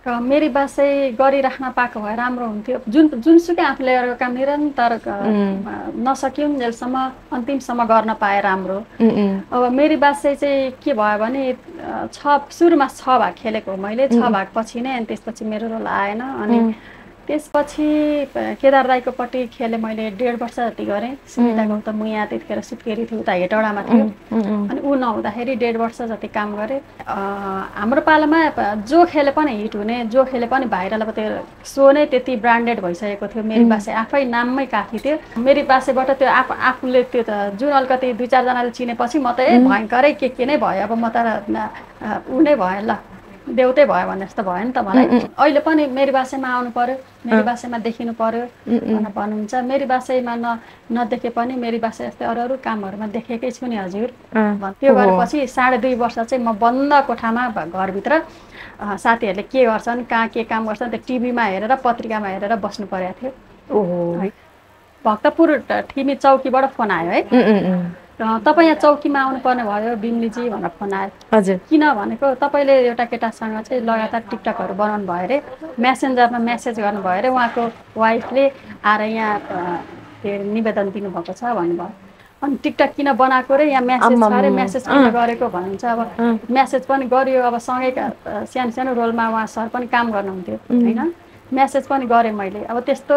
मेरी बासै गरिराख्न पाएको भए राम्रो हुन्थ्यो जुनसुकै आफूले गरेको काम निरन्तर नसकिउन्जेलसम्म अन्तिमसम्म गर्न पाए राम्रो अब मेरी बासै चाहिँ के भयो भने सुरुमा 6 भाग खेलेको मैले 6 भाग पछि नै अनि त्यसपछि मेरो रोल आएन अनि त्यसपछि केदार राईको पट्टि खेले मैले 1.5 वर्ष जति गरेँ सुनिता गौतम म यहाँ त्यतिखेर सुत्केरी थियो उता हेटौडामा थियो अनि ऊ नहुँदाखेरि 1.5 वर्ष जति काम गरेँ हाम्रो पालामा जो खेले पनि हिट हुने जो खेले पनि भाइरल अब त्यो सो नै त्यति ब्रान्डेड भइसकेको थियो मेरी बासे आफै नाममै काफी थियो मेरी बासेबाट त्यो आफूले त्यो त जुन अलिकति 2-4 जनाले चिनेपछि म त भयङ्करै के नै भयो अब म त ऊ नै भयो ल देउतै भयो भन्ने जस्तो भयो नि त मलाई अहिले पनि मेरी बासेमा आउनु पर्यो मेरी बासेमा देखिनु पर्यो भनेर भन्नुहुन्छ मेरी बासेमा नदेखे पनि मेरी बासे जस्तै अरू कामहरूमा देखेकै छु नि हजुर त्यो गरेपछि 2.5 वर्ष चाहिँ म बन्द कोठामा घरभित्र साथीहरूले के गर्छन् कहाँ के काम गर्छन् त्यो टिभीमा हेरेर पत्रिकामा हेरेर बस्नु परेको थियो भक्तपुर ठिमी चौकीबाट फोन आयो है तपाईँ यहाँ चौकीमा आउनुपर्ने भयो बिमलीजी भनेर फोन आयो हजुर किन भनेको तपाईँले एउटा केटासँग चाहिँ लगातार टिकटकहरू बनाउनु भयो अरे मेसेन्जरमा मेसेज गर्नुभयो अरे उहाँको वाइफले आएर यहाँ निवेदन दिनुभएको छ भन्नुभयो अनि टिकटक किन बनाएको रे यहाँ मेसेज छ अरे मेसेज किन गरेको भन्नुहुन्छ अब मेसेज पनि गरियो अब सँगै सानो सानो रोलमा उहाँ सर पनि काम गर्नुहुन्थ्यो होइन मेसेज पनि गरेँ मैले अब त्यस्तो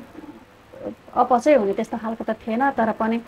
अपचै हुने त्यस्तो खालको त थिएन तर पनि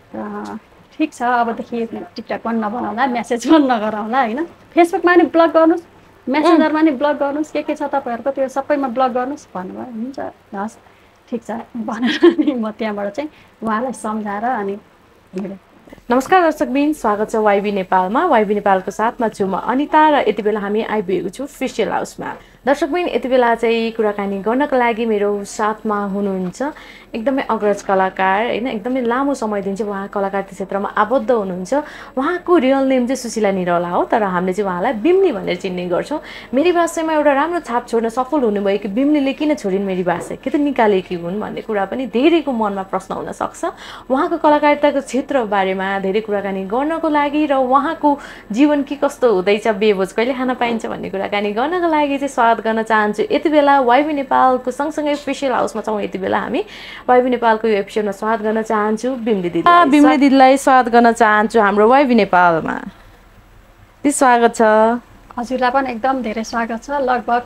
ठिक छ अबदेखि टिकटक पनि नबनाउँला मेसेज पनि नगराउँला होइन फेसबुकमा नि ब्लग गर्नुहोस् मेसेन्जरमा नि ब्लग गर्नुहोस् के छ तपाईँहरूको त्यो सबैमा ब्लग गर्नुहोस् भन्नुभयो हुन्छ हस् ठिक छ भनेर नि म त्यहाँबाट चाहिँ उहाँलाई सम्झाएर अनि हिँडेँ नमस्कार दर्शकबिन स्वागत छ वाइबी नेपालमा वाइबी नेपालको साथमा छु म अनिता र यति बेला हामी आइपुगेको छु फेसियल हाउसमा दर्शकबिन यति बेला चाहिँ कुराकानी गर्नको लागि मेरो साथमा हुनुहुन्छ एकदमै अग्रज कलाकार हैन एकदमै लामो समयदेखि चाहिँ उहाँ कलाकृति क्षेत्रमा आबद्ध हुनुहुन्छ उहाँको रियल नेम चाहिँ सुशीला निरौला हो तर हामीले चाहिँ उहाँलाई बिमली भनेर चिन्ने गर्छौं मेरी भाषामा एउटा राम्रो छाप छोड्न सफल हुनुभयो कि बिमलीले किन छोडिन् मेरी भाषा के त निकालेकी हुन् भन्ने कुरा पनि धेरैको मनमा प्रश्न हुन सक्छ उहाँको कलाकारिताको क्षेत्र बारेमा धेरै कुराकानी गर्नको लागि र उहाँको जीवन के कस्तो हुँदैछ बेबोज कहिले खान पाइन्छ भन्ने कुराकानी गर्नको लागि चाहिँ स्वागत गर्न चाहन्छु यति बेला वाइबी नेपालको सँगसँगै फेसियल हाउसमा छौं यति बेला हामी वाइबी नेपालको यो एपिसोडमा स्वागत गर्न चाहन्छु बिमली दिदीलाई स्वागत गर्न चाहन्छु हाम्रो वाइबी नेपालमा दिदी स्वागत छ हजुरलाई पनि एकदम धेरै स्वागत छ लगभग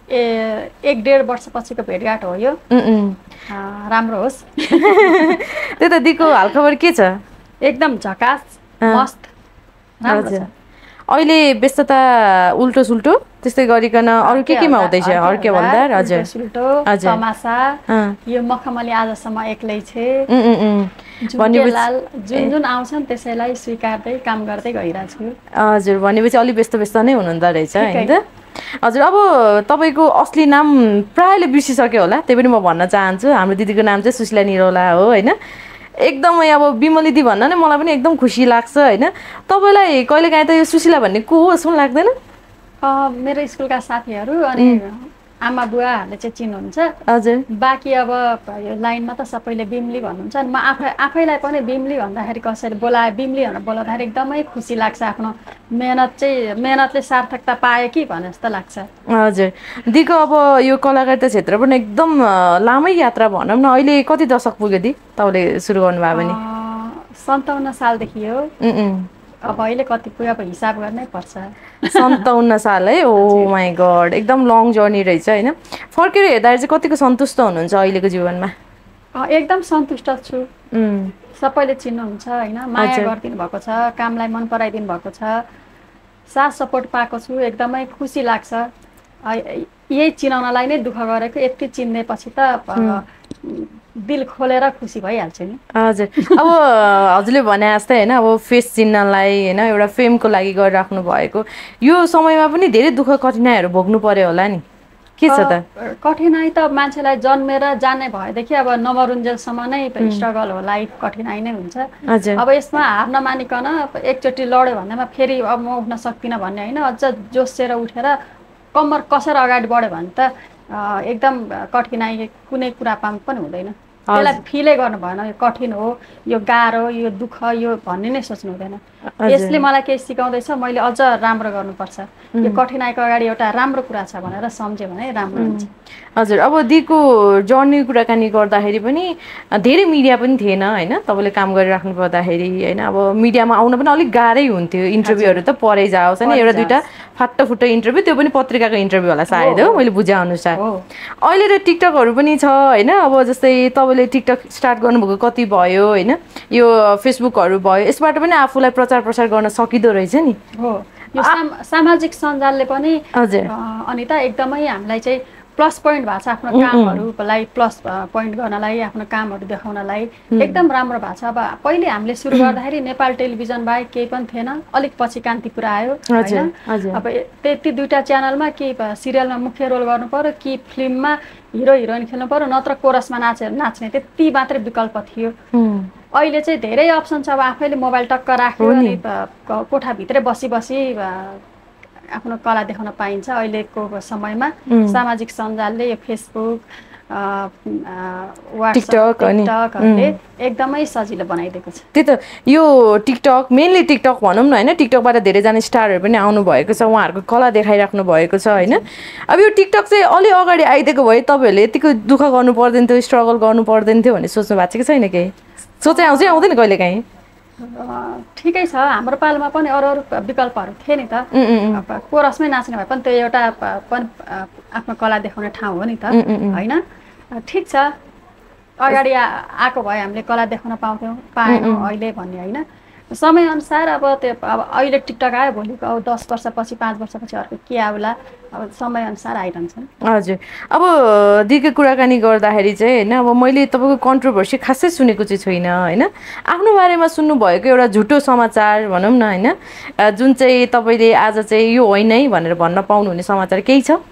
1.5 वर्षपछिको भेटघाट हो यो राम्रो होस् त्यही त दिको हालखबर के छ एकदम झकास मस्त राम्रो छ अहिले व्यस्तता उल्टो सुल्टो त्यस्तै गरिकन अरु केमा हुँदैछ हर्के भन्दा हजुर सुल्टो तमासा यो मखमली आजसम्म एक्लै छे जुन आउँछन् त्यसैलाई स्वीकार्दै काम गर्दै गइरहेको छु हजुर भनेपछि अलि व्यस्त नै हुनुहुँदो रहेछ हैन त हजुर अब तपाईको असली नाम प्रायले बिर्सिसक्यो होला त्यही पनि म भन्न चाहन्छु हाम्रो दिदीको नाम चाहिँ सुशीला निरौला हो हैन एकदमै अब बिमली दी भन्न नै मलाई पनि एकदम खुसी लाग्छ हैन तपाईलाई कहिलेकाहीँ त यो सुशीला भन्ने को हो जस्तो लाग्दैन मेरो स्कुलका साथीहरू अनि आमा बुवाहरूले चाहिँ चिन्नुहुन्छ हजुर बाकी अब यो लाइनमा त सबैले बिमली भन्नुहुन्छ म आफैलाई पनि बिमली भन्दाखेरि कसैले बोलाए बिमली भनेर बोलाउँदाखेरि एकदमै खुसी लाग्छ आफ्नो मेहनतले सार्थकता पाए कि भने जस्तो लाग्छ हजुर दिको अब यो कलाकारिता क्षेत्र पनि एकदम लामै यात्रा भनौँ न अहिले कति दशक पुग्यो दि तपाईले सुरु गर्नुभयो भने 57 सालदेखि हो अब अहिले कति पुग्यो अब हिसाब गर्नै पर्छ 57 साल है ओ माय गॉड एकदम लङ जर्नी रहेछ हैन फर्केर हेर्दा चाहिँ कतिको सन्तुष्ट हुनुहुन्छ अहिलेको जीवनमा एकदम सन्तुष्ट छु सबैले चिन्नुहुन्छ हैन माया गर्दिनु भएको छ कामलाई मन पराइदिनु भएको छ साथ सपोर्ट पाएको छु एकदमै खुसी लाग्छ यही चिनाउनलाई नै दुःख गरेको यति चिन्नेपछि त दिल खोलेर खुसी भइहाल्छ नि हजुर अब हजुरले भने जस्तै हैन अब फेस चिन्नलाई हैन एउटा फेमको लागि गरिराख्नु भएको यो समयमा पनि धेरै दुःख कठिनाइहरू भोग्नु पर्यो होला नि के छ त कठिनाइ त मान्छेलाई जन्मेर जाने भएदेखि अब नमरुन्जेलसम्म नै स्ट्रगल हो लाइफ कठिनाइ नै हुन्छ अब यसमा हार नमानिकन एकचोटि लड्यो भन्दैमा फेरि अब म उठ्न सक्दिनँ भन्ने हैन अझ जोसेर उठेर कम्मर कसेर अगाडि बढ्यो भने त एकदम कठिनाइ कुनै कुरा पनि हुँदैन त्यसलाई फिलै गर्नु भएन यो कठिन हो यो गाह्रो यो दुःख यो भन्ने नै सोच्नु हुँदैन यसले मलाई केही सिकाउँदैछ मैले अझ राम्रो गर्नुपर्छ यो कठिनाइको अगाडि एउटा राम्रो कुरा छ भनेर सम्झ्यो भने राम्रो हुन्छ हजुर अब दिको जर्नी कुराकानी गर्दाखेरि पनि धेरै मिडिया पनि थिएन हैन तपाईले काम गरिराख्नु पर्दाखेरि हैन अब मिडियामा आउन पनि अलिक गाह्रै हुन्थ्यो इन्टरभ्यूहरु त परै जाओस् हैन एउटा दुईटा फाट्टो इन्टरभ्यू त्यो पनि पत्रिकाको इन्टरभ्यू होला सायद हो मैले बुझे अनुसार अहिले त टिकटकहरु पनि छ हैन अब जस्तै तपाईले टिकटक स्टार्ट गर्नुभएको कति भयो हैन यो फेसबुकहरु भयो यसबाट पनि आफूलाई प्रचार प्रसार गर्न सकिदो रहेछ नि हो यो सामाजिक सञ्जालले पनि अनिता एकदमै हामीलाई चाहिँ प्लस पोइन्ट भएको छ आफ्नो कामहरुलाई प्लस पोइन्ट गर्नलाई आफ्नो कामहरु देखाउनलाई एकदम राम्रो भएको छ अब पहिले हामीले सुरु गर्दाखेरि नेपाल टेलिभिजन बाहेक केही पनि थिएन अलिक पछि कान्तिपुर आयो हैन अब त्यति दुईटा च्यानलमा के सिरियलमा मुख्य रोल गर्नु पर्यो कि फिल्ममा हिरो हिरोइन खेल्नु पर्यो नत्र कोरसमा नाच्ने त्यति मात्रै विकल्प थियो अहिले चाहिँ धेरै अप्सन छ अब आफैले मोबाइल टक्क राख्यो अनि कोठा भित्रै बसी आफ्नो कला देखाउन पाइन्छ अहिलेको समयमा सामाजिक सञ्जालले यो फेसबुक टिकटकले एकदमै सजिलो बनाइदिएको छ त्यही त यो टिकटक मेनली टिकटक भनौँ न हैन टिकटकबाट धेरैजना स्टारहरू पनि आउनु भएको छ उहाँहरूको कला देखाइराख्नु भएको छ हैन अब यो टिकटक चाहिँ अलि अगाडि आइदिएको भए तपाईहरुले यतिको दुःख गर्नु पर्दैन थियो स्ट्रगल गर्नु पर्दैन थियो भन्ने सोच्नु भएको छ कि छैन केही सोचे आउँदैन कहिलेकाहीँ ठिकै छ हाम्रो पालोमा पनि अरू विकल्पहरू थिए नि त कोरसमै नाच्ने भए पनि त्यो एउटा आफ्नो कला देखाउने ठाउँ हो नि त हैन ठीक छ अगाडि आएको भए हामीले कला देखाउन पाएनौँ अहिले भन्ने हैन समय अनुसार अब अहिले टिकटक आयो भोलिको अब 10 वर्षपछि 5 वर्षपछि अर्को के आउला अब समय अनुसार आइरहन्छन् हजुर अब दिको कुराकानी गर्दाखेरि चाहिँ हैन अब मैले तपाईको कन्ट्रोभर्सी खासै सुनेको चाहिँ छैन हैन आफ्नो बारेमा सुन्नु भएको एउटा झुटो समाचार भनौं न हैन जुन चाहिँ तपाईले आज चाहिँ यो होइन है भनेर भन्न पाउनु हुने समाचार केही छ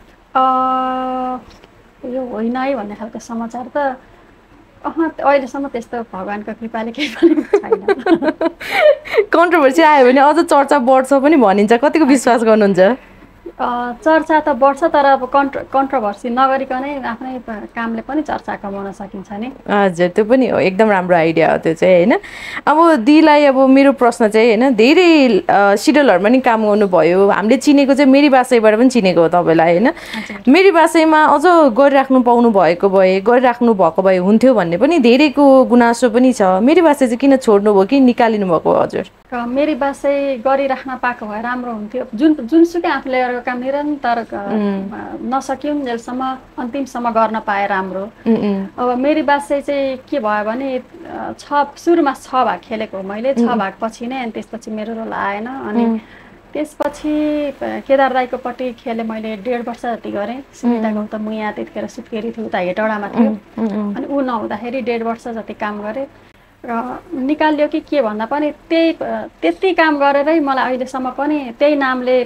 यो होइन है भन्ने खालको समाचार त अहिलेसम्म त्यस्तो भगवानको कृपाले केही पनि छैन कन्ट्रोभर्सी आयो भने अझ चर्चा बढ्छ पनि भनिन्छ कतिको विश्वास गर्नुहुन्छ चर्चा त बढ्छ तर अब कन्ट्रोभर्सी नगरिकनै आफ्नै कामले पनि चर्चा कमाउन सकिन्छ नि हजुर त्यो पनि हो एकदम राम्रो आइडिया हो त्यो चाहिँ हैन अब दिलाई अब मेरो प्रश्न चाहिँ हैन धेरै सिरियलहरुमा नि काम गर्नुभयो हामीले चिनेको चाहिँ मेरी बासैबाट पनि चिनेको हो तपाईलाई हैन मेरी बासैमा अझ गरिराख्नु पाउनु भएको भए हुन्थ्यो भन्ने पनि धेरैको गुनासो पनि छ मेरी बासै चाहिँ किन छोड्नु भयो कि निकालिनु भएको हजुर मेरी बासै गरिराख्न पाएको भए राम्रो हुन्थ्यो जुनसुकै आफूले काम निरन्तर नसक्यौं जेलसम्म अन्तिमसम्म गर्न पाए राम्रो अब मेरी बासै चाहिँ के भयो भने सुरुमा 6 भाग खेलेको मैले 6 भाग पछि नै अनि त्यसपछि मेरो रोल आएन अनि त्यसपछि केदार राईको पट्टि खेले मैले 1.5 वर्ष जति गरेँ सुनिता गौतम यहाँ त्यतिखेर सुत्केरी थियो उता हेटौडामा थियो अनि ऊ नहुँदाखेरि 1.5 वर्ष जति काम गरेँ निकाल्यो कि के भन्दा पनि त्यति काम गरेरै मलाई अहिलेसम्म पनि त्यही नामले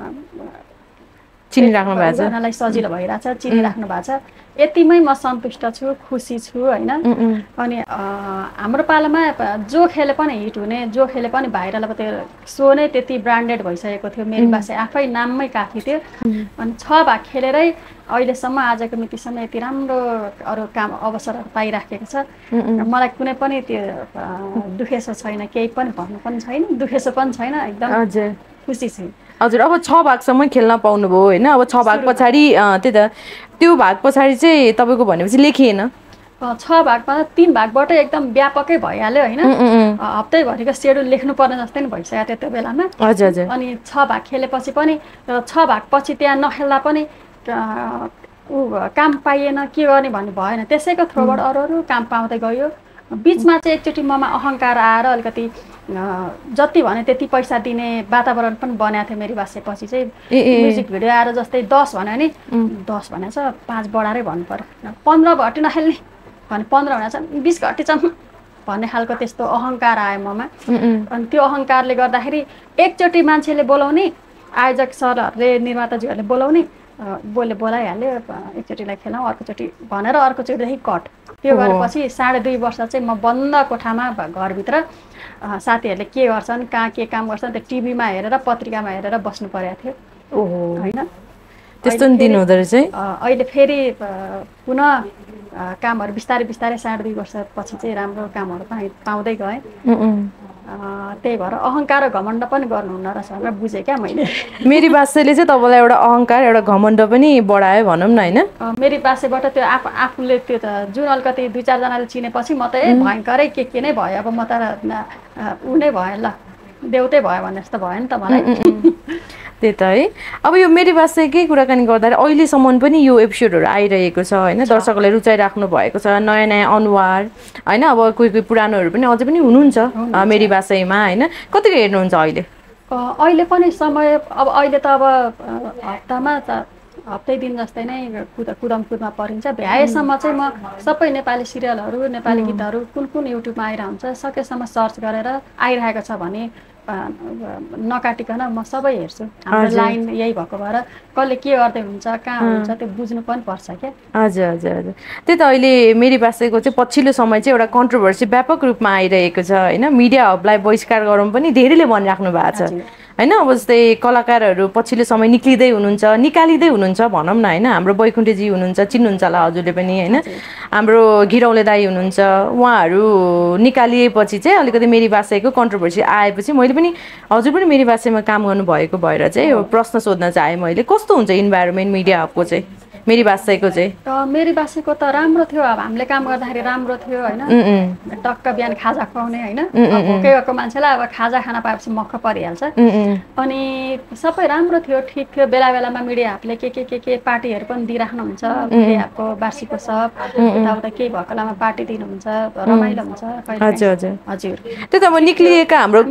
चिनिराख्नु भएको छ उनीलाई सजिलो भइराछ चिनिराख्नु भएको छ यतिमै म सन्तुष्ट छु खुसी छु हैन अनि हाम्रो पालामा जो खेले पनि हिट हुने जो खेले पनि भाइरल अब त्यो सो नै त्यति ब्रान्डेड भइसकेको थियो मेरो बासै आफै नाममै काफी थियो अनि 6 भाग खेलेरै अहिलेसम्म आजको मितिसम्म यति राम्रो अरु काम अवसरहरू पाइराखेको छ मलाई कुनै पनि त्यो दुखेसो छैन केही पनि भन्नु पनि छैन दुखेसो पनि छैन एकदम हजुर खुसी छु हजुर अब 6 भागसम्म खेल्न पाउनु भयो हैन अब 6 भाग पछाडी त्यही त त्यो भाग पछाडी चाहिँ तपाईको भनेपछि लेखिएन 6 भागमा 3 भागबाट एकदम व्यापकै भइहाल्यो हैन हप्तै भरिको शेड्युल लेख्नु पर्ने जस्तै नि भइसक्यो त्यो बेलामा हजुर हजुर अनि 6 भाग खेलेपछि पनि 6 भाग पछि त्यहाँ नखेल्दा पनि काम पाइएन के गर्ने भन्ने भएन त्यसैको थ्रोबाट अरु काम पाउँदै गयो बीचमा चाहिँ एकचोटी ममा अहंकार आएर अलिकति जति भने त्यति पैसा दिने वातावरण पनि बनाएको थियो मेरो बासेपछि चाहिँ म्युजिक भिडियो आएर जस्तै 10 भन्यो नि 10 भनेछ 5 बढारै भन्नु पर्यो 15 घटी नखेल्ने भने 15 भनेछ 20 घटी छ भन्ने खालको त्यस्तो अहंकार आयो ममा अनि त्यो अहंकारले गर्दाखेरि एकचोटी मान्छेले बोलाउने आयोजक सरहरुले निर्माताजीहरुले बोलाउने बोलाइहाल्यो एकचोटीलाई खेलाउँ अर्कोचोटी भनेर अर्कोचोटीदेखि कट त्यो गरेपछि 2.5 वर्ष चाहिँ म बन्द कोठामा घरभित्र साथीहरुले के गर्छन् कहाँ के काम गर्छन् त्यो टिभीमा हेरेर पत्रिकामा हेरेर बस्नु परेको थियो हैन त्यस्तो नि दिनु हुँदो रहेछ है। अहिले फेरि पुनः कामहरू बिस्तारै बिस्तारै 2.5 वर्षपछि चाहिँ राम्रो कामहरू पाउँदै गएँ। त्यही भएर अहङ्कार र घमण्ड पनि गर्नुहुन्न रहेछ भनेर बुझेँ क्या मैले। मेरी बासेले चाहिँ तपाईँलाई एउटा अहङ्कार एउटा घमण्ड पनि बढायो भनौँ न होइन। मेरी बासेबाट त्यो आफूले त्यो त जुन अलिकति 2-4 जनाले चिनेपछि म त भयङ्करै के नै भयो, अब म त ऊ नै भयो, ल देउतै भयो भन्ने जस्तो भयो नि त मलाई। त्यही त है। अब यो मेरी बासेकै कुराकानी गर्दाखेरि अहिलेसम्म पनि यो एपिसोडहरू आइरहेको छ होइन, दर्शकहरूले रुचाइराख्नु भएको छ, नयाँ नयाँ अनुहार होइन। अब कोही पुरानोहरू पनि अझै पनि हुनुहुन्छ मेरी बासेमा होइन। कतिको हेर्नुहुन्छ अहिले? अहिले पनि समय अब अहिले त अब हप्तामा हप्तै दिन जस्तै नै कुदमा परिन्छ। भ्याएसम्म चाहिँ म सबै नेपाली सिरियलहरू नेपाली गीतहरू कुन कुन युट्युबमा आइरहन्छ सकेसम्म सर्च गरेर आइरहेको छ भने नकाटिकन म सबै हेर्छु। हाम्रो लाइन यही भएको भएर कसले के गर्दै हुन्छ कहाँ हुन्छ त्यो बुझ्नु पनि पर्छ क्या। हजुर हजुर हजुर। त्यही त अहिले मेरी बासेको चाहिँ पछिल्लो समय चाहिँ एउटा कन्ट्रोभर्सी व्यापक रूपमा आइरहेको छ होइन। मिडिया हबलाई बहिष्कार गरौँ पनि धेरैले भनिराख्नु भएको छ होइन। अब जस्तै कलाकारहरू पछिल्लो समय निकालिँदै हुनुहुन्छ भनौँ न होइन। हाम्रो बैकुण्ठजी हुनुहुन्छ, चिन्नुहुन्छ होला हजुरले पनि होइन। हाम्रो घिरौले दाई हुनुहुन्छ, उहाँहरू निकालिएपछि चाहिँ अलिकति मेरी बासेको कन्ट्रोभर्सी आएपछि मैले पनि हजुर पनि मेरी बासेमा काम गर्नुभएको भएर चाहिँ प्रश्न सोध्न चाहेँ मैले, कस्तो हुन्छ इन्भाइरोमेन्ट मिडिया हबको चाहिँ मेरी बासेको चाहिँ? मेरी बासेको त राम्रो थियो। अब हामीले काम गर्दाखेरि राम्रो थियो होइन। टक्क बिहान खाजा खुवाउने होइन। भोकै भएको मान्छेलाई अब खाजा खान पाएपछि मक्ख परिहाल्छ। अनि सबै राम्रो थियो, ठिक थियो। बेला बेलामा मिडिया हबले के पार्टीहरू पनि दिइराख्नुहुन्छ। मिडिया हबको वार्षिकोत्सव यताउता केही भएको बेलामा पार्टी दिनुहुन्छ, रमाइलो हुन्छ। हजुर हजुर हजुर। त्यही त अब निक्लिएका हाम्रो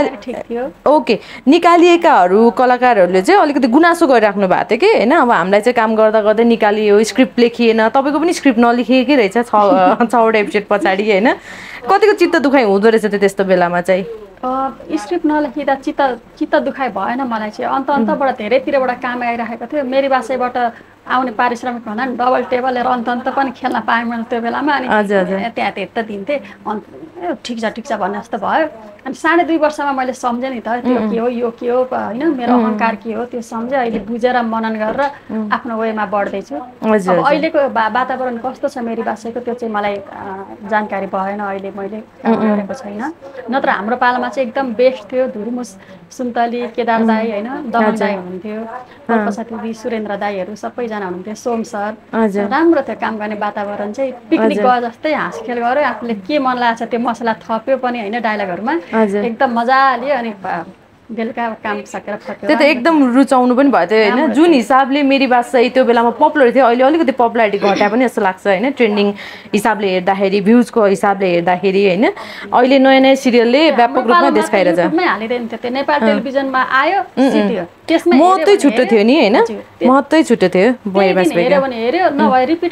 ओके निकालिएकाहरू कलाकारहरूले चाहिँ अलिकति गुनासो गरिराख्नु भएको थियो कि होइन। अब हामीलाई चाहिँ काम गर्दा गर्दै निकालियो, स्क्रिप्ट लेखिएन। तपाईँको पनि स्क्रिप्ट नलेखिएकै रहेछ 6वटा एपिसोड पछाडि होइन। कतिको चित्त दुखाइ हुँदो रहेछ त्यस्तो बेलामा चाहिँ? स्क्रिप्ट नलेखिँदा चित्त दुखाइ भएन मलाई चाहिँ। अन्तबाट धेरैतिरबाट काम आइरहेको थियो। मेरी बासेबाट आउने पारिश्रमिक भन्दा पनि डबल टेबल लिएर अन्त पनि खेल्न पाएँ मैले त्यो बेलामा। अनि त्यहाँ त दिन्थेँ। ठिक छ भन्ने जस्तो भयो। अनि 2.5 वर्षमा मैले सम्झेँ नि त त्यो के हो यो के हो होइन, मेरो अहङ्कार के हो त्यो सम्झेँ। अहिले बुझेर मनन गरेर आफ्नो वेमा बढ्दैछु। अब अहिलेको वातावरण कस्तो छ मेरी बासेको त्यो चाहिँ मलाई जानकारी भएन, अहिले मैले गरेको छैन। नत्र हाम्रो पालामा चाहिँ एकदम बेस्ट थियो। धुर्मुस सुन्तली केदार दाई होइन, दमन दाई हुनुहुन्थ्यो, पशुपति सुरेन्द्र दाईहरू सबैजना हुनुहुन्थ्यो, सोम सर। राम्रो थियो काम गर्ने वातावरण चाहिँ। पिकनिक गए जस्तै हाँसखेल गऱ्यो, आफूले के मन लागेको छ त्यो मसला थप्यो पनि होइन डायलगहरूमा, एकदम मजाले। अनि बेलुका काम सकेर फर्क्यो। त्यो त एकदम रुचाउनु पनि भयो त्यो होइन। जुन हिसाबले मेरी बास चाहिँ त्यो बेलामा पपुलर थियो, अहिले अलिकति पपुलारिटी घट्या पनि जस्तो लाग्छ होइन। ट्रेन्डिङ हिसाबले हेर्दाखेरि, भ्युजको हिसाबले हेर्दाखेरि होइन। अहिले नयाँ नयाँ सिरियलले व्यापक रूपमा देखाइरहेछ। हालिँदैन थियो त्यो, नेपाल टेलिभिजनमा आयो सिटियो, त्यसमा महत्त्वै छुट्टो थियो नि होइन। महत्त्वै छुट्टो थियो। हेऱ्यो भने हेऱ्यो, नभए रिपिट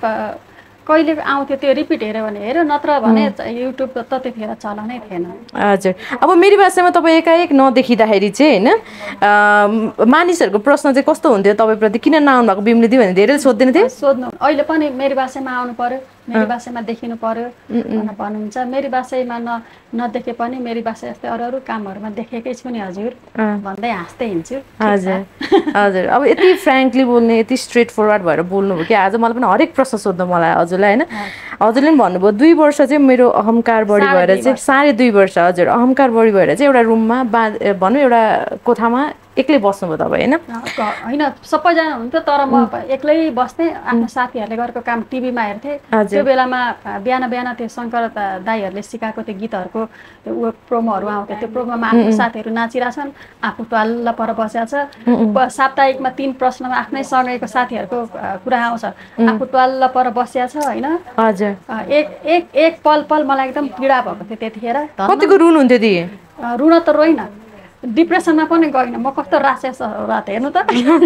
कहिले आउँथ्यो त्यो रिपिट हेऱ्यो भने हेऱ्यो, नत्र भने युट्युब त त्यतिखेर चलनै थिएन। हजुर। अब मेरी बासेमा तपाईँ एकाएक नदेखिँदाखेरि चाहिँ होइन मानिसहरूको प्रश्न चाहिँ कस्तो हुन्थ्यो तपाईँप्रति, किन नआउनु भएको बिमली दिदी भने धेरै सोध्दैन थियो? सोध्नु। अहिले पनि मेरी बासेमा आउनु पर्यो, मेरी बासेमा देखिनु पर्यो भनेर भन्नुहुन्छ। मेरी बासेमा नदेखे पनि मेरी बासे जस्तै अरू कामहरूमा देखेकै छु नि हजुर भन्दै हाँस्दै हिँड्छु। हजुर हजुर। अब यति फ्रेङ्कली बोल्ने, यति स्ट्रेट फरवर्ड भएर बोल्नुभयो कि आज मलाई पनि हरेक प्रश्न सोध्नु मलाई हजुरलाई होइन। हजुरले पनि भन्नुभयो 2 वर्ष चाहिँ मेरो अहङ्कार बढी भएर चाहिँ 2.5 वर्ष हजुर अहङ्कार बढी भएर चाहिँ एउटा रुममा भनौँ एउटा कोठामा एक्लै बस्नुभयो तपाईँ होइन? होइन सबैजना हुन्थ्यो तर म एक्लै बस्थेँ। आफ्नो साथीहरूले गरेको काम टिभीमा हेर्थेँ। त्यो बेलामा बिहान त्यो शङ्कर दाईहरूले सिकाएको त्यो गीतहरूको त्यो प्रोमोहरू आउँथ्यो। त्यो प्रोमोमा आफ्नो साथीहरू नाचिरहेछन्, आफू ट्वाल्ल पर बसेको छ। साप्ताहिकमा 3 प्रश्नमा आफ्नै सँगैको साथीहरूको कुरा आउँछ, आफू ट्वाल्ल पर बसेको छ होइन। हजुर। एक पल मलाई एकदम पीडा भएको थियो त्यतिखेर। कतिको रुनुहुन्थ्यो ती? रुन त रोइन, डिप्रेसनमा पनि गएन म। कस्तो राक्षस रात हेर्नु त।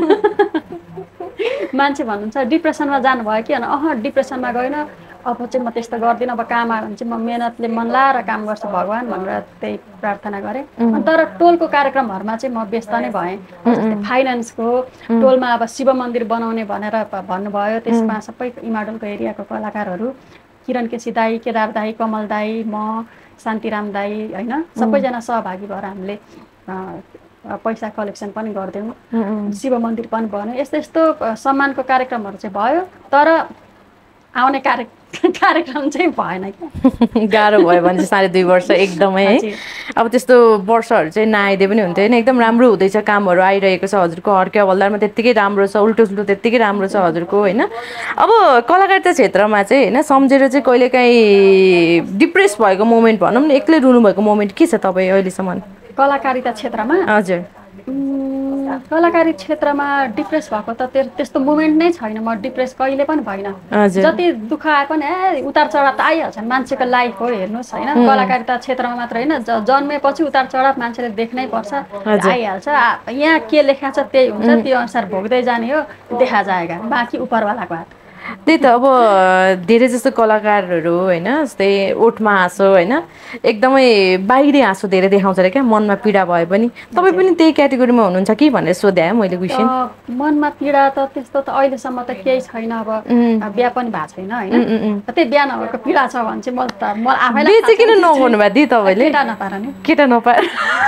मान्छे भन्नुहुन्छ डिप्रेसनमा जानुभयो कि होइन? डिप्रेसनमा गएन। अब चाहिँ म त्यस्तो गर्दिनँ, अब काम आयो भने चाहिँ म मेहनतले मन लाएर काम गर्छु भगवान् भनेर त्यही प्रार्थना गरेँ। तर टोलको कार्यक्रमहरूमा चाहिँ म व्यस्त नै भएँ। जस्तै फाइनेन्सको टोलमा अब शिव मन्दिर बनाउने भनेर भन्नुभयो। त्यसमा सबै इमाडोलको एरियाको कलाकारहरू, किरण केसी दाई, केदार दाई, कमल दाई, म, शान्तिराम दाई होइन, सबैजना सहभागी भएर हामीले पैसा कलेक्सन पनि गर्थ्यौँ, शिव मन्दिर पनि बन्यो। यस्तो यस्तो सम्मानको कार्यक्रमहरू चाहिँ भयो, तर आउने कार्यक्रम चाहिँ भएन क्या। गाह्रो भयो भने चाहिँ 2.5 वर्ष एकदमै है। अब त्यस्तो वर्षहरू चाहिँ नआइदिए पनि हुन्थ्यो होइन। एकदम राम्रो हुँदैछ, कामहरू आइरहेको छ हजुरको, हर्के हवलदारमा त्यत्तिकै राम्रो छ, उल्टो सुल्टो त्यत्तिकै राम्रो छ हजुरको होइन। अब कलाकारिता क्षेत्रमा चाहिँ होइन सम्झेर चाहिँ कहिलेकाहीँ डिप्रेस भएको मोमेन्ट भनौँ न, एक्लै रुनु भएको मोमेन्ट के छ तपाईँ अहिलेसम्म कलाकारिता क्षेत्रमा? हजुर, कलाकारी क्षेत्रमा डिप्रेस भएको त त्यस्तो मोमेन्ट नै छैन। म डिप्रेस कहिले पनि भइनँ। जति दुःख आए पनि उतार चढाव त आइहाल्छ, मान्छेको लाइफ हो हेर्नुहोस् होइन। कलाकारिता क्षेत्रमा मात्र होइन, जन्मेपछि उतार चढाव मान्छेले देख्नै पर्छ, आइहाल्छ। यहाँ के लेखा छ त्यही हुन्छ, त्यो अनुसार भोग्दै जाने हो, देखा जाएगा, बाँकी उपरवालाको हात। त्यही त। अब धेरै जस्तो कलाकारहरू होइन जस्तै ओठमा हाँसो होइन, एकदमै बाहिरी हाँसो धेरै देखाउँछ अरे क्या, मनमा पीडा भए पनि। तपाईँ पनि त्यही क्याटेगोरीमा हुनुहुन्छ कि भनेर सोधेँ मैले क्वेसन। मनमा पीडा त त्यस्तो त अहिलेसम्म त केही छैन। अब बिहा पनि भएको छैन होइन, त्यही बिहा नभएको पीडा छ भने चाहिँ म आफैलाई बिहे चाहिँ किन नगर्नु भयो दिदी तपाईँले? केटा नपाएर नि। केटा नपाएर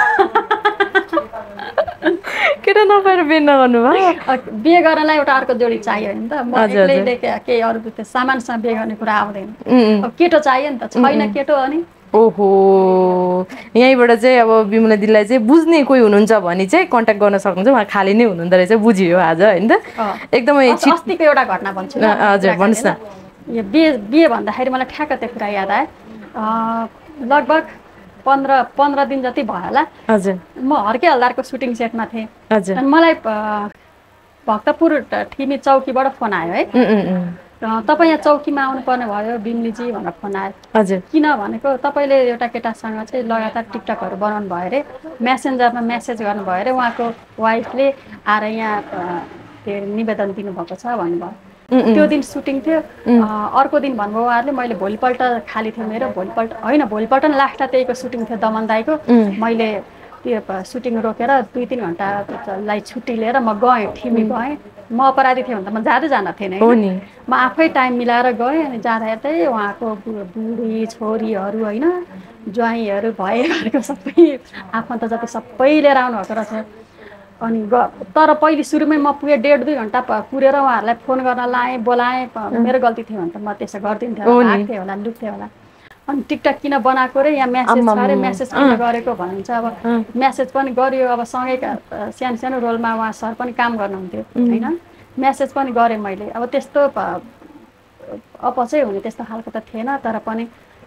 केटा नपाएर बिहे नगर्नु भयो? बिहे गर्नलाई एउटा अर्को जोडी चाहियो नि त। म एक्लैले केही अरू सामानसँग बिहे गर्ने कुरा आउँदैन। अब केटो चाहियो नि त, छैन केटो अनि। ओहो, यहीँबाट चाहिँ अब बिमला दिदीलाई चाहिँ बुझ्ने कोही हुनुहुन्छ भने चाहिँ कन्ट्याक्ट गर्न सक्नुहुन्छ। उहाँ खाली नै हुनुहुँदो रहेछ, बुझियो आज होइन त। एकदमै अस्तिको एउटा घटना भन्छु। हजुर भन्नुहोस् न। यो बिहे भन्दाखेरि मलाई ठ्याक्क त्यो कुरा याद आयो। लगभग 15 दिन जति भयो होला। हजुर, म हर्के हलदारको सुटिङ सेटमा थिएँ। हजुर, अनि मलाई भक्तपुर ठिमी चौकीबाट फोन आयो है, तपाईँ यहाँ चौकीमा आउनुपर्ने भयो बिमलीजी भनेर फोन आयो। हजुर, किन भनेको तपाईँले एउटा केटासँग चाहिँ लगातार टिकटकहरू बनाउनु भयो अरे, मेसेन्जरमा मेसेज गर्नुभयो अरे, उहाँको वाइफले आएर यहाँ निवेदन दिनुभएको छ भन्नुभयो। त्यो दिन सुटिङ थियो। अर्को दिन भन्नुभयो उहाँहरूले, मैले भोलिपल्ट खाली थियो मेरो, भोलिपल्ट लास्टमा त्यहीको सुटिङ थियो दमन दाईको। मैले त्यो सुटिङ रोकेर 2-3 घन्टालाई छुट्टी लिएर म गएँ, ठिमी गएँ। म अपराधी थिएँ भने त म जान थिएन होइन, म आफै टाइम मिलाएर गएँ। अनि जाँदा हेर्दै उहाँको बुढी छोरीहरू होइन, ज्वाइँहरू भएहरूको सबै आफन्त जति सबै लिएर आउनुभएको रहेछ। अनि तर पहिले सुरुमै म पुगेँ, 1.5-2 घन्टा पुगेर उहाँहरूलाई फोन गर्न लाएँ, बोलाएँ। मेरो गल्ती थियो भने त म त्यसो गरिदिन्थेँ होला, आएको होला, लुक्थेँ होला। अनि टिकटक किन बनाएको रे, यहाँ मेसेज छ अरे, मेसेज किन गरेको भन्नुहुन्छ। अब मेसेज पनि गरियो, अब सँगै सानो सानो रोलमा उहाँ सर पनि काम गर्नुहुन्थ्यो होइन, मेसेज पनि गरेँ मैले। अब त्यस्तो अपचै हुने त्यस्तो खालको त थिएन, तर पनि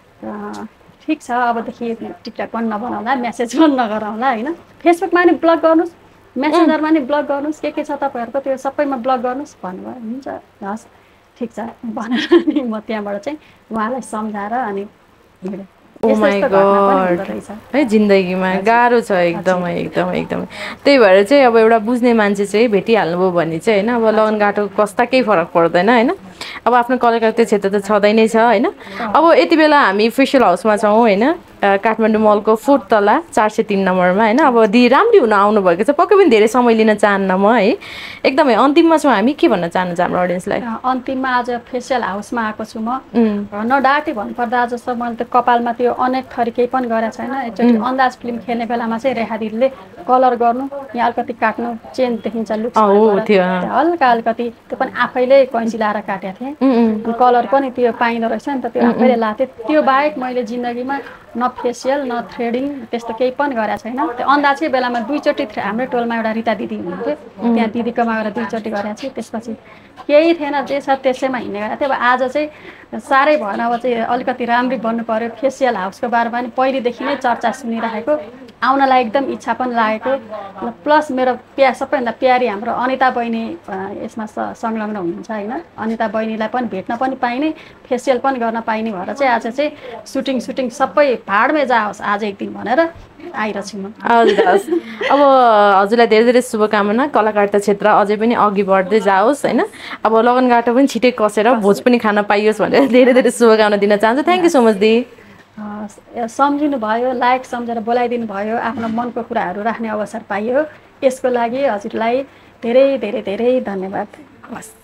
ठिक छ अबदेखि टिकटक पनि नबनाउँला, मेसेज पनि नगराउँला होइन। फेसबुकमा नि ब्लक गर्नुहोस्, मेसेन्जरमा नि ब्लक गर्नुहोस्, के छ तपाईँहरूको त्यो सबैमा ब्लक गर्नुहोस् भन्नुभयो। हुन्छ हस् ठिक छ भनेर अनि म त्यहाँबाट चाहिँ उहाँलाई सम्झाएर अनि ओ माई गॉड है, जिन्दगीमा गाह्रो छ एकदमै एकदमै एकदमै। त्यही भएर चाहिँ अब एउटा बुझ्ने मान्छे चाहिँ भेटिहाल्नुभयो भने चाहिँ होइन, अब लगनगाटो कस्ता केही फरक पर्दैन होइन। अब आफ्नो कलाकारिता क्षेत्र त छँदै नै छ होइन। अब यति बेला हामी फेसियल हाउसमा छौँ होइन, काठमाडौँ मलको 4th तला 403 नम्बरमा होइन। अब दि राम्री हुन आउनुभएको छ, पक्कै पनि धेरै समय लिन चाहन्न म है, एकदमै अन्तिममा छौँ हामी। के भन्न चाहनुहुन्छ हाम्रो अडियन्सलाई? अन्तिममा आज फेसियल हाउसमा आएको छु म। नडाटे भन्नुपर्दा आज मैले त कपालमा त्यो अनेक थरी केही पनि गरेको छैन। एकचोटि अन्दाज फिल्म खेल्ने बेलामा चाहिँ रेखा दिदीले कलर गर्नु, यहाँ अलिकति काट्नु, चेन्ज देखिन्छ लुक्स, हल्का अलिकति त्यो पनि आफैले कैँची लाएर काटेको थिएँ। कलर पनि त्यो पाइँदो रहेछ नि त, त्यो आफैले लाएको थिएँ। त्यो बाहेक मैले जिन्दगीमा न फेसियल न थ्रेडिङ त्यस्तो केही पनि गरेको छैन। त्यो अन्दाजकै बेलामा 2चोटि हाम्रै टोलमा एउटा रिता दिदी हुनुहुन्थ्यो, त्यहाँ दिदीकोमा गएर 2चोटि गरेको थिएँ। त्यसपछि केही थिएन, जे छ त्यसैमा हिँड्ने गरेको थिएँ। अब आज चाहिँ साह्रै भएन, अब चाहिँ अलिकति राम्रै बन्नु पऱ्यो। फेसियल हाउसको बारेमा पनि पहिलेदेखि नै चर्चा सुनिरहेको, आउनलाई एकदम इच्छा पनि लागेको। प्लस मेरो सबैभन्दा प्यारी हाम्रो अनिता बहिनी यसमा संलग्न हुनुहुन्छ होइन। अनिता बहिनीलाई पनि भेट्न पनि पाइने, फेसियल पनि गर्न पाइने भएर चाहिँ आज चाहिँ सुटिङ सबै भाडमै जाओस् आज एक दिन भनेर आइरहेको छु म। हजुर अब हजुरलाई धेरै धेरै शुभकामना, कलाकारिता क्षेत्र अझै पनि अघि बढ्दै जाओस् होइन। अब लगनगाटो पनि छिटै कसेर भोज पनि खान पाइयोस् भनेर धेरै धेरै शुभकामना दिन चाहन्छु। थ्याङ्क यू सो मच दी। सम्झिनु भयो, लायक सम्झेर बोलाइदिनु भयो, आफ्नो मनको कुराहरू राख्ने अवसर पाइयो, यसको लागि हजुरलाई धेरै धेरै धेरै धन्यवाद। हस्।